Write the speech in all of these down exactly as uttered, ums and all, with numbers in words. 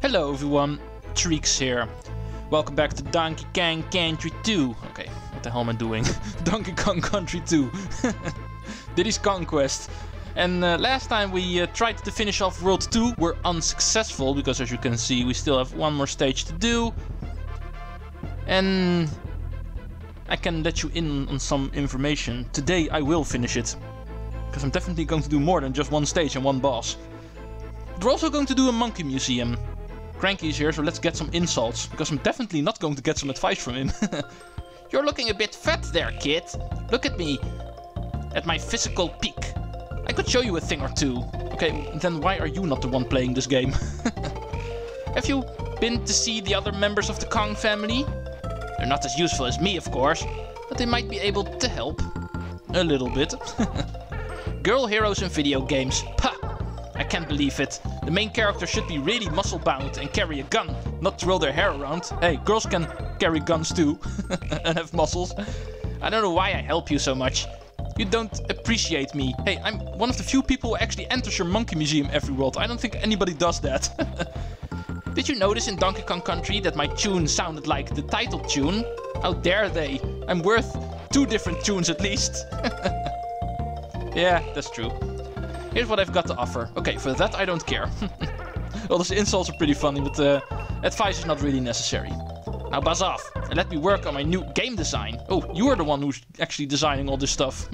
Hello everyone, Treecks here. Welcome back to Donkey Kong Country two. Okay, what the hell am I doing? Donkey Kong Country two. Diddy's Conquest. And uh, last time we uh, tried to finish off World two. We're unsuccessful because, as you can see, we still have one more stage to do. And I can let you in on some information. Today I will finish it. Because I'm definitely going to do more than just one stage and one boss. We're also going to do a monkey museum. Cranky's here, so let's get some insults, because I'm definitely not going to get some advice from him. You're looking a bit fat there, kid. Look at me. At my physical peak. I could show you a thing or two. Okay, then why are you not the one playing this game? Have you been to see the other members of the Kong family? They're not as useful as me, of course, but they might be able to help. A little bit. Girl heroes in video games. Pah! I can't believe it. The main character should be really muscle-bound and carry a gun, not twirl their hair around. Hey, girls can carry guns too, and have muscles. I don't know why I help you so much. You don't appreciate me. Hey, I'm one of the few people who actually enters your monkey museum every world. I don't think anybody does that. Did you notice in Donkey Kong Country that my tune sounded like the title tune? How dare they? I'm worth two different tunes at least. Yeah, that's true. Here's what I've got to offer. Okay, for that I don't care. Well, those insults are pretty funny, but uh, advice is not really necessary. Now buzz off and let me work on my new game design. Oh, you are the one who's actually designing all this stuff.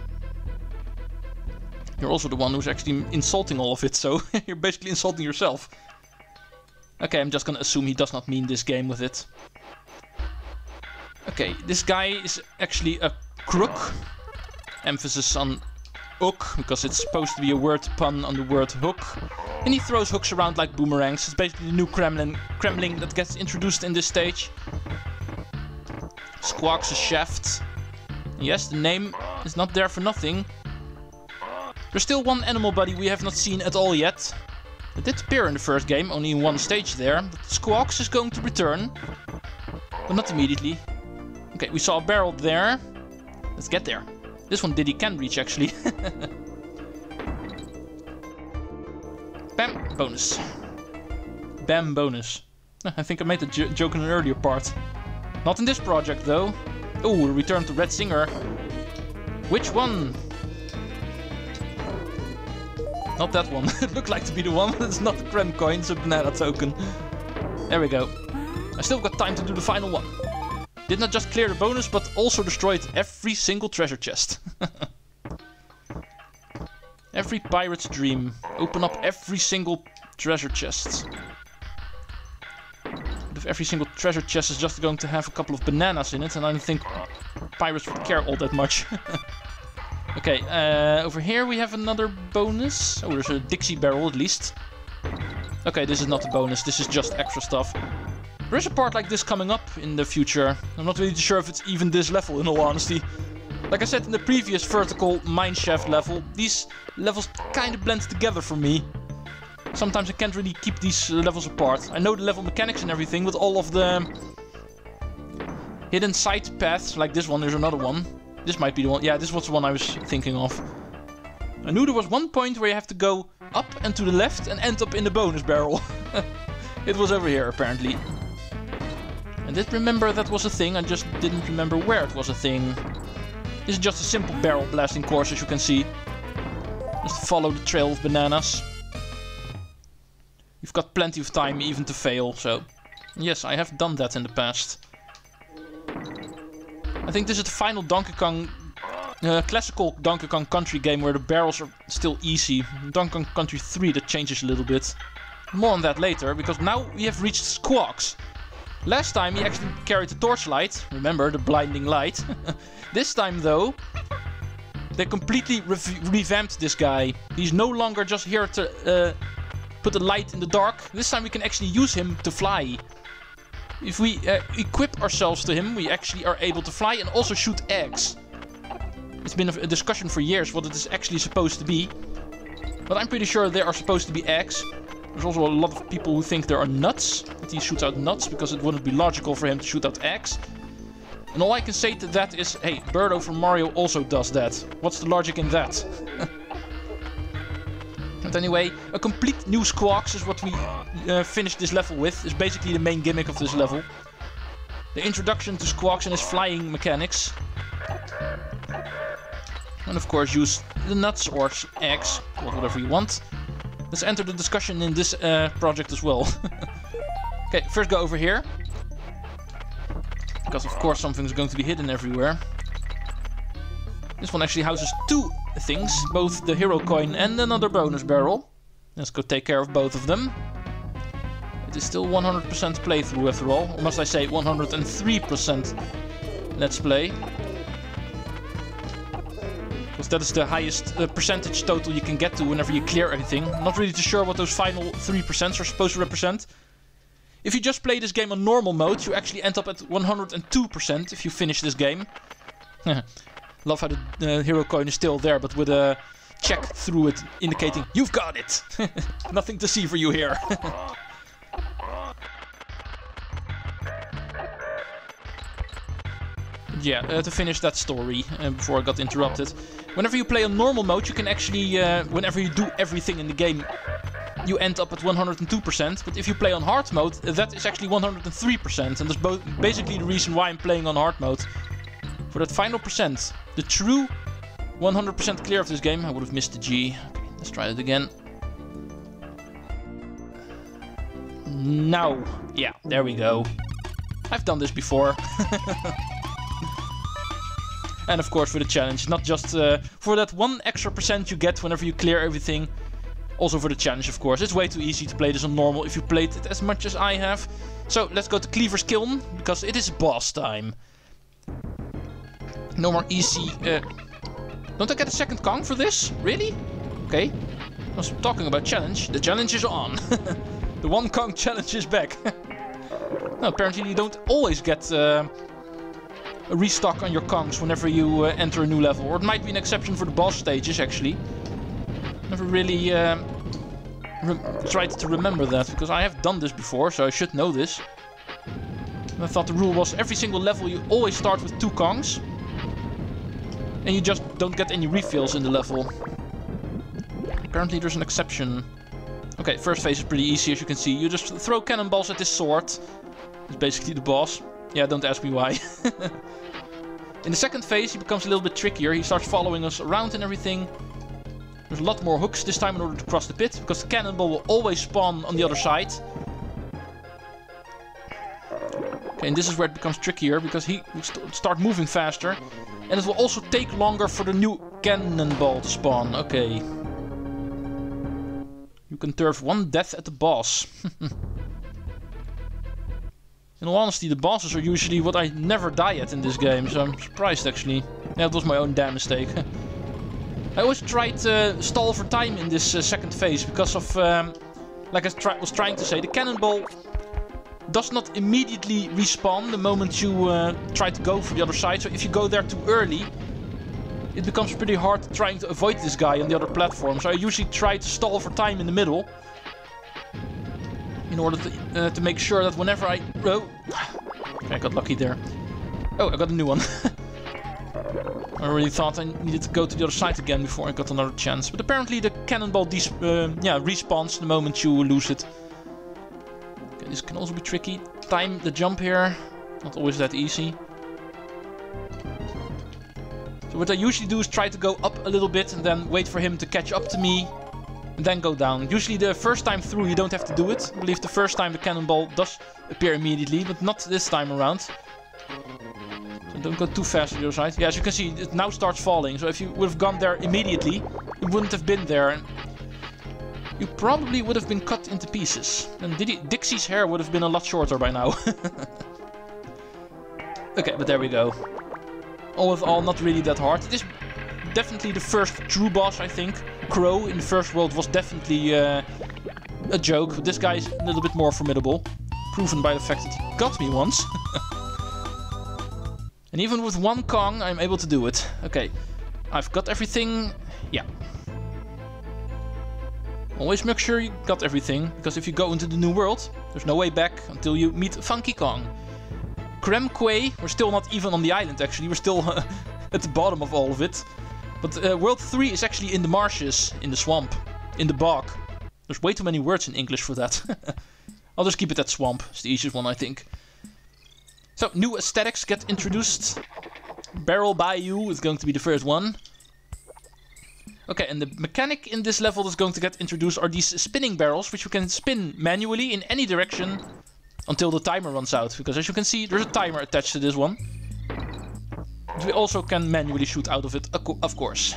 You're also the one who's actually insulting all of it, so you're basically insulting yourself. Okay, I'm just gonna assume he does not mean this game with it. Okay, this guy is actually a crook. Emphasis on hook, because it's supposed to be a word pun on the word hook. And he throws hooks around like boomerangs. It's basically the new Kremlin, Kremling that gets introduced in this stage. Squawks a shaft. Yes, the name is not there for nothing. There's still one animal buddy we have not seen at all yet. It did appear in the first game, only in one stage there. But Squawks is going to return. But not immediately. Okay, we saw a barrel there. Let's get there. This one Diddy can reach, actually. Bam! Bonus. Bam! Bonus. I think I made the j joke in an earlier part. Not in this project, though. Oh, return to Red Singer. Which one? Not that one. It looked like to be the one, but it's not the Krem coin, it's a banana token. There we go. I still got time to do the final one. Did not just clear the bonus, but also destroyed every single treasure chest. Every pirate's dream. Open up every single treasure chest. But if every single treasure chest is just going to have a couple of bananas in it, and I don't think pirates would care all that much. Okay, uh, over here we have another bonus. Oh, there's a Dixie barrel at least. Okay, this is not a bonus, this is just extra stuff. There is a part like this coming up in the future. I'm not really sure if it's even this level, in all honesty. Like I said in the previous vertical mineshaft level, these levels kind of blend together for me. Sometimes I can't really keep these levels apart. I know the level mechanics and everything, but all of the hidden side paths, like this one, there's another one. This might be the one. Yeah, this was the one I was thinking of. I knew there was one point where you have to go up and to the left and end up in the bonus barrel. It was over here, apparently. I did remember that was a thing, I just didn't remember where it was a thing. This is just a simple barrel blasting course, as you can see. Just follow the trail of bananas. You've got plenty of time even to fail, so... Yes, I have done that in the past. I think this is the final Donkey Kong... Uh, classical Donkey Kong Country game where the barrels are still easy. Donkey Kong Country three that changes a little bit. More on that later, because now we have reached Squawks. Last time he actually carried the torchlight, remember, the blinding light. This time though, they completely re revamped this guy. He's no longer just here to uh, put a light in the dark. This time we can actually use him to fly. If we uh, equip ourselves to him, we actually are able to fly and also shoot eggs. It's been a, a discussion for years what it is actually supposed to be. But I'm pretty sure there are supposed to be eggs. There's also a lot of people who think there are nuts, that he shoots out nuts, because it wouldn't be logical for him to shoot out eggs. And all I can say to that is, hey, Birdo from Mario also does that. What's the logic in that? But anyway, a complete new Squawks is what we uh, finished this level with. It's basically the main gimmick of this level. The introduction to Squawks and his flying mechanics. And of course use the nuts or eggs, or whatever you want. Let's enter the discussion in this uh, project as well. Okay, first go over here. Because of course something's going to be hidden everywhere. This one actually houses two things, both the hero coin and another bonus barrel. Let's go take care of both of them. It is still one hundred percent playthrough after all, or must I say one hundred three percent let's play. Because that is the highest uh, percentage total you can get to whenever you clear everything. I'm not really too sure what those final three percent are supposed to represent. If you just play this game on normal mode, you actually end up at one hundred two percent if you finish this game. Love how the uh, hero coin is still there, but with a check through it indicating you've got it. Nothing to see for you here. Yeah, uh, to finish that story uh, before I got interrupted. Whenever you play on normal mode, you can actually, uh, whenever you do everything in the game, you end up at one hundred two percent. But if you play on hard mode, that is actually one hundred three percent. And that's both basically the reason why I'm playing on hard mode. For that final percent, the true one hundred percent clear of this game, I would have missed the G. Okay, let's try it again. Now, yeah, there we go. I've done this before. And of course for the challenge, not just uh, for that one extra percent you get whenever you clear everything. Also for the challenge, of course. It's way too easy to play this on normal if you played it as much as I have. So let's go to Cleaver's Kiln, because it is boss time. No more easy... Uh... Don't I get a second Kong for this? Really? Okay. I was talking about challenge. The challenge is on. The one Kong challenge is back. No, apparently you don't always get... Uh... a restock on your Kongs whenever you uh, enter a new level. Or it might be an exception for the boss stages, actually. Never really uh, tried to remember that, because I have done this before, so I should know this. And I thought the rule was every single level you always start with two Kongs. And you just don't get any refills in the level. Apparently there's an exception. Okay, first phase is pretty easy, as you can see. You just throw cannonballs at this sword. It's basically the boss. Yeah, don't ask me why. In the second phase, he becomes a little bit trickier. He starts following us around and everything. There's a lot more hooks this time in order to cross the pit, because the cannonball will always spawn on the other side. Okay, and this is where it becomes trickier, because he will st start moving faster. And it will also take longer for the new cannonball to spawn. Okay. You can turf one death at the boss. In all honesty, the bosses are usually what I never die at in this game, so I'm surprised actually. Yeah, it was my own damn mistake. I always try to stall for time in this uh, second phase because of, um, like I try was trying to say, the cannonball does not immediately respawn the moment you uh, try to go for the other side. So if you go there too early, it becomes pretty hard trying to avoid this guy on the other platform. So I usually try to stall for time in the middle. In order to, uh, to make sure that whenever I... Oh, I got lucky there. Oh, I got a new one. I really thought I needed to go to the other side again before I got another chance. But apparently the cannonball des uh, yeah, respawns the moment you lose it. Okay, this can also be tricky. Time the jump here. Not always that easy. So what I usually do is try to go up a little bit and then wait for him to catch up to me. And then go down. Usually the first time through you don't have to do it. I believe the first time the cannonball does appear immediately, but not this time around. So don't go too fast on the other side. Yeah, as you can see, it now starts falling. So if you would have gone there immediately, you wouldn't have been there. You probably would have been cut into pieces. And Diddy, Dixie's hair would have been a lot shorter by now. Okay, but there we go. All with all, not really that hard. It is definitely the first true boss, I think. Crow in the first world was definitely uh, a joke, but this guy is a little bit more formidable. Proven by the fact that he got me once. And even with one Kong, I'm able to do it. Okay, I've got everything. Yeah. Always make sure you got everything, because if you go into the new world, there's no way back until you meet Funky Kong. Kremlings, we're still not even on the island actually, we're still at the bottom of all of it. But uh, World three is actually in the marshes, in the swamp. in the bog. There's way too many words in English for that. I'll just keep it at swamp. It's the easiest one, I think. So, new aesthetics get introduced. Barrel Bayou is going to be the first one. Okay, and the mechanic in this level that's going to get introduced are these spinning barrels, which you can spin manually in any direction until the timer runs out. Because as you can see, there's a timer attached to this one. But we also can manually shoot out of it, of course.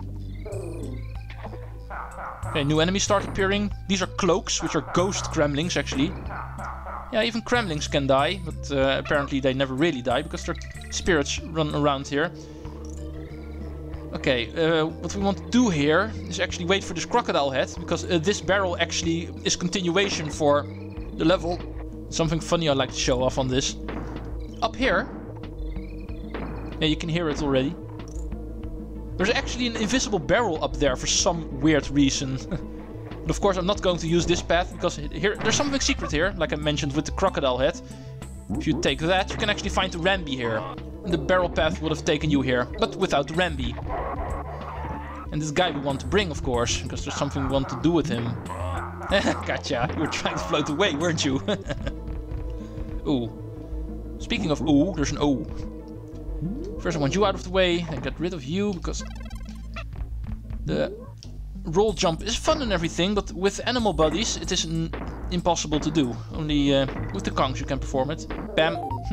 Okay, new enemies start appearing. These are cloaks, which are ghost Kremlings, actually. Yeah, even Kremlings can die, but uh, apparently they never really die, because their spirits run around here. Okay, uh, what we want to do here is actually wait for this crocodile head, because uh, this barrel actually is continuation for the level. Something funny I'd like to show off on this. Up here, yeah, you can hear it already. There's actually an invisible barrel up there for some weird reason. But of course I'm not going to use this path, because here there's something secret here, like I mentioned with the crocodile head. If you take that, you can actually find the Rambi here. And the barrel path would have taken you here, but without the Rambi. And this guy we want to bring, of course, because there's something we want to do with him. Gotcha, you were trying to float away, weren't you? Ooh. Speaking of ooh, there's an O. First I want you out of the way and get rid of you, because the roll jump is fun and everything, but with animal bodies it is n impossible to do. Only uh, with the Kongs you can perform it. Bam!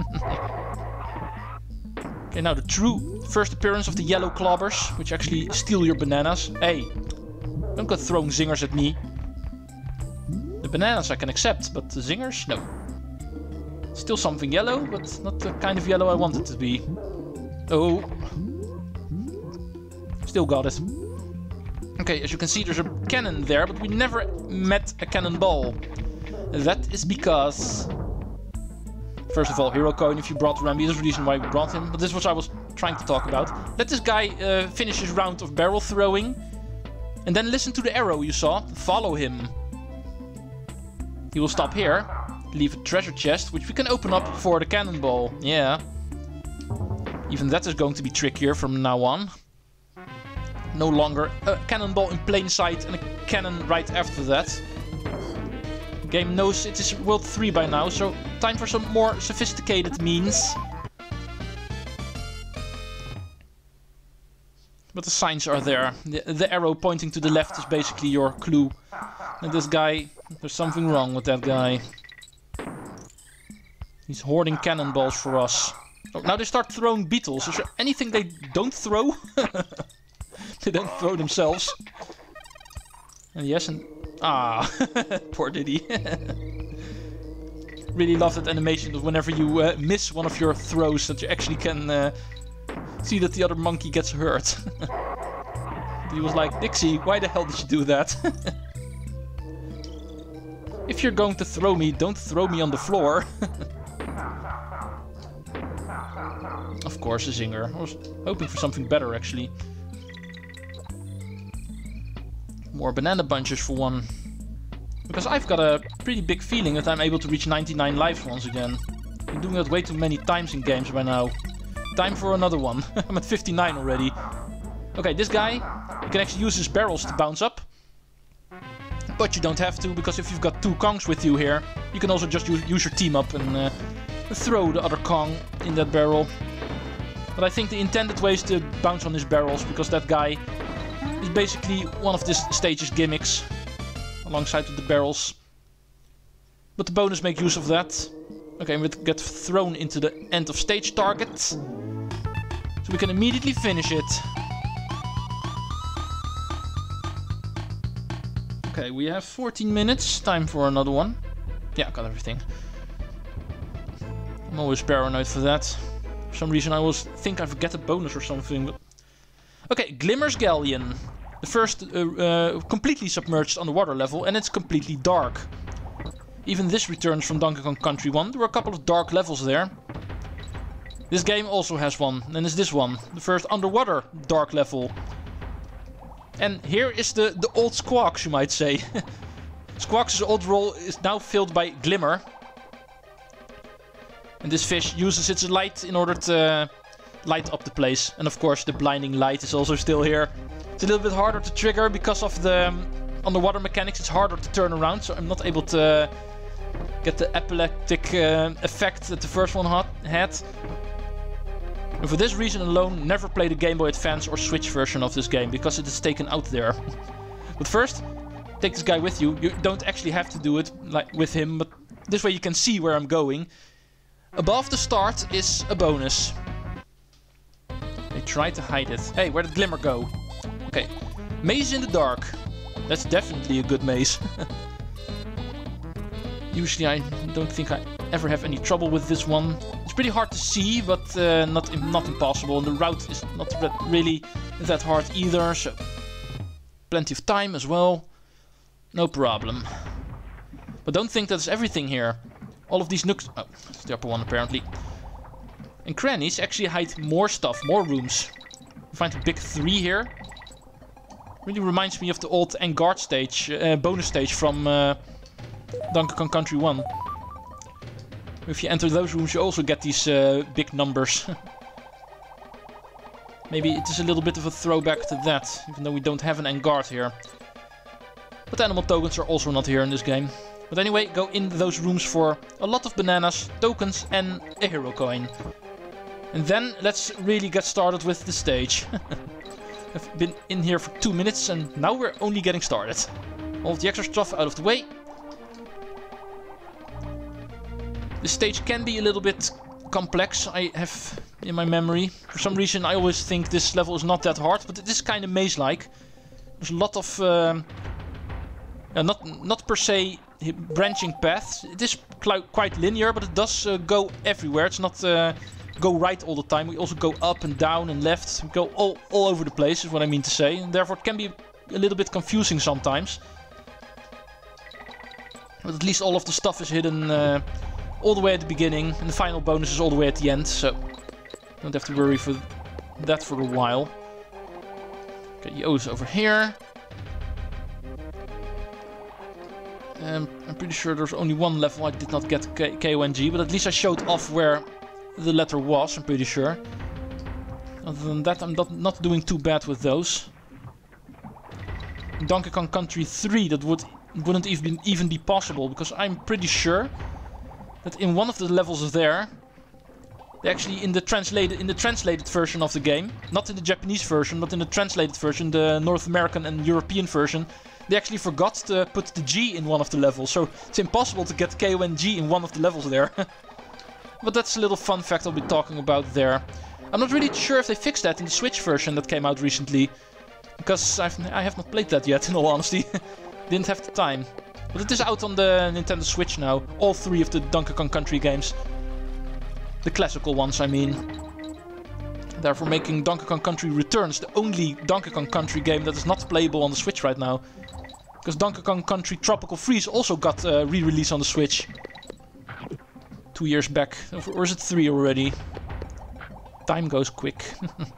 Okay, now the true first appearance of the yellow clobbers, which actually steal your bananas. Hey, don't go throwing zingers at me. The bananas I can accept, but the zingers, no. Still something yellow, but not the kind of yellow I want it to be. Oh. Still got it. Okay, as you can see there's a cannon there, but we never met a cannonball. That is because... First of all, hero coin if you brought Rambi. There's a reason why we brought him, but this is what I was trying to talk about. Let this guy uh, finish his round of barrel throwing. And then listen to the arrow you saw. Follow him. He will stop here. Leave a treasure chest, which we can open up for the cannonball. Yeah. Even that is going to be trickier from now on. No longer a cannonball in plain sight and a cannon right after that. The game knows it is World three by now, so time for some more sophisticated means. But the signs are there. The, the arrow pointing to the left is basically your clue. And this guy, there's something wrong with that guy. He's hoarding cannonballs for us. Oh, now they start throwing beetles. Is there anything they don't throw? They don't throw themselves. And yes, and... Ah, poor Diddy. Really love that animation of whenever you uh, miss one of your throws, that you actually can uh, see that the other monkey gets hurt. He was like, Dixie, why the hell did you do that? If you're going to throw me, don't throw me on the floor. Of course, a zinger. I was hoping for something better, actually. More banana bunches for one. Because I've got a pretty big feeling that I'm able to reach ninety-nine lives once again. I've been doing that way too many times in games by now. Time for another one. I'm at fifty-nine already. Okay, this guy, you can actually use his barrels to bounce up. But you don't have to, because if you've got two Kongs with you here, you can also just use, use your team up and uh, throw the other Kong in that barrel. But I think the intended way is to bounce on his barrels, because that guy is basically one of this stage's gimmicks, alongside with the barrels. But the bonus make use of that. Okay, and we get thrown into the end of stage target. So we can immediately finish it. Okay, we have fourteen minutes. Time for another one. Yeah, got everything. I'm always paranoid for that. For some reason I always think I forget a bonus or something. But... Okay, Glimmer's Galleon. The first uh, uh, completely submerged underwater level, and it's completely dark. Even this returns from Donkey Kong Country one. There were a couple of dark levels there. This game also has one, and it's this one. The first underwater dark level. And here is the, the old Squawks, you might say. Squawks' old role is now filled by Glimmer. And this fish uses its light in order to light up the place. And of course the blinding light is also still here. It's a little bit harder to trigger because of the um, underwater mechanics, it's harder to turn around, so I'm not able to uh, get the epileptic uh, effect that the first one had. And for this reason alone, never play the Game Boy Advance or Switch version of this game, because it is taken out there. But first, take this guy with you. You don't actually have to do it like with him, but this way you can see where I'm going. Above the start is a bonus. They try to hide it. Hey, where did Glimmer go? Okay. Maze in the dark. That's definitely a good maze. Usually I don't think I ever have any trouble with this one. It's pretty hard to see, but uh, not, not impossible. And the route is not really that hard either, so plenty of time as well. No problem. But don't think that's everything here. All of these nooks... Oh, it's the upper one apparently. And crannies actually hide more stuff, more rooms. You find a big three here. Really reminds me of the old Engard stage, uh, bonus stage from uh, Donkey Kong Country one. If you enter those rooms, you also get these uh, big numbers. Maybe it is a little bit of a throwback to that, even though we don't have an Engard here. But animal tokens are also not here in this game. But anyway, go in those rooms for a lot of bananas, tokens and a hero coin. And then let's really get started with the stage. I've been in here for two minutes and now we're only getting started. All of the extra stuff out of the way. This stage can be a little bit complex, I have in my memory. For some reason I always think this level is not that hard, but it is kind of maze-like. There's a lot of... Um, uh, not, not per se branching paths. It is quite linear, but it does uh, go everywhere. It's not uh, go right all the time. We also go up and down and left. We go all, all over the place, is what I mean to say. And therefore it can be a little bit confusing sometimes. But at least all of the stuff is hidden uh, all the way at the beginning. And the final bonus is all the way at the end. So don't have to worry for that for a while. Okay, Yo's over here. Um, I'm pretty sure there's only one level I did not get K O N G, but at least I showed off where the letter was, I'm pretty sure. Other than that, I'm not, not doing too bad with those. In Donkey Kong Country three, that would, wouldn't even, even be possible, because I'm pretty sure that in one of the levels there, they actually in the translated in the translated version of the game, not in the Japanese version, but in the translated version, the North American and European version, they actually forgot to put the G in one of the levels, so it's impossible to get K O N G in one of the levels there. But that's a little fun fact I'll be talking about there. I'm not really sure if they fixed that in the Switch version that came out recently, because I've, I have not played that yet, in all honesty. Didn't have the time. But it is out on the Nintendo Switch now, all three of the Donkey Kong Country games. The classical ones, I mean. Therefore making Donkey Kong Country Returns the only Donkey Kong Country game that is not playable on the Switch right now. Because Donkey Kong Country Tropical Freeze also got a uh, re-release on the Switch. Two years back. Or is it three already? Time goes quick.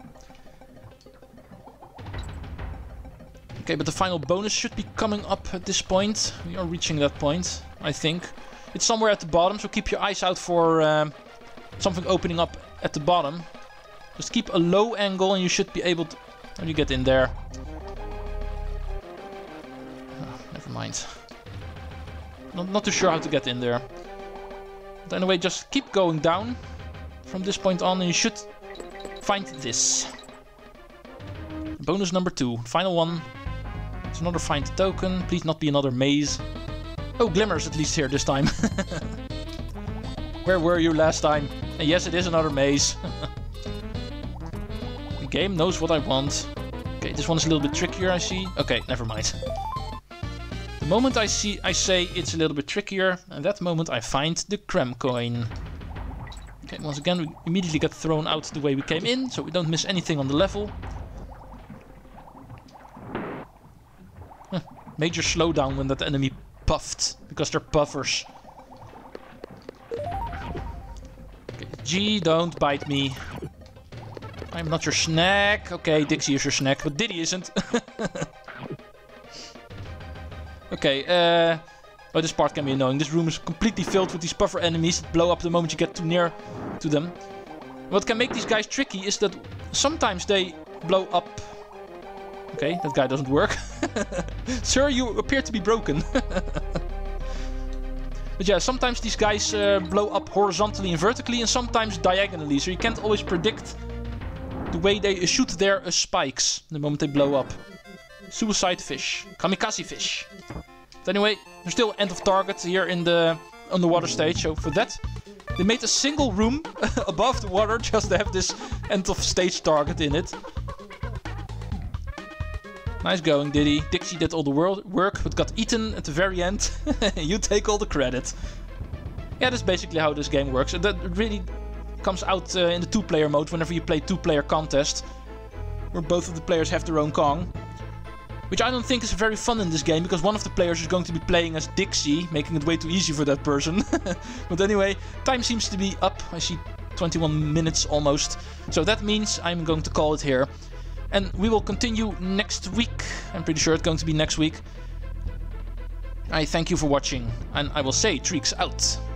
Okay, but the final bonus should be coming up at this point. We are reaching that point, I think. It's somewhere at the bottom, so keep your eyes out for um, something opening up at the bottom. Just keep a low angle and you should be able to... How do you get in there? Oh, never mind. Not, not too sure how to get in there. But anyway, just keep going down from this point on and you should find this. Bonus number two. Final one. It's another find token. Please not be another maze. Oh, Glimmer's at least here this time. Where were you last time? And yes, it is another maze. The game knows what I want. Okay, this one is a little bit trickier, I see. Okay, never mind. The moment I see, I say it's a little bit trickier, and that moment I find the Krem coin. Okay, once again, we immediately get thrown out the way we came in, so we don't miss anything on the level. Huh, major slowdown when that enemy puffed, because they're puffers. Okay, G, don't bite me. I'm not your snack. Okay, Dixie is your snack, but Diddy isn't. Okay, uh... oh, this part can be annoying. This room is completely filled with these puffer enemies that blow up the moment you get too near to them. What can make these guys tricky is that sometimes they blow up Okay, that guy doesn't work. Sir, you appear to be broken. But yeah, sometimes these guys uh, blow up horizontally and vertically, and sometimes diagonally, so you can't always predict the way they shoot their uh, spikes the moment they blow up. Suicide fish. Kamikaze fish. But anyway, there's still end of target here in the underwater stage, so for that, they made a single room above the water just to have this end of stage target in it. Nice going, Diddy. Dixie did all the work, but got eaten at the very end. You take all the credit. Yeah, that's basically how this game works. And that really comes out uh, in the two-player mode whenever you play two-player contest, where both of the players have their own Kong. Which I don't think is very fun in this game, because one of the players is going to be playing as Dixie, making it way too easy for that person. But anyway, time seems to be up. I see twenty-one minutes almost. So that means I'm going to call it here. And we will continue next week. I'm pretty sure it's going to be next week. I thank you for watching, and I will say Treecks out.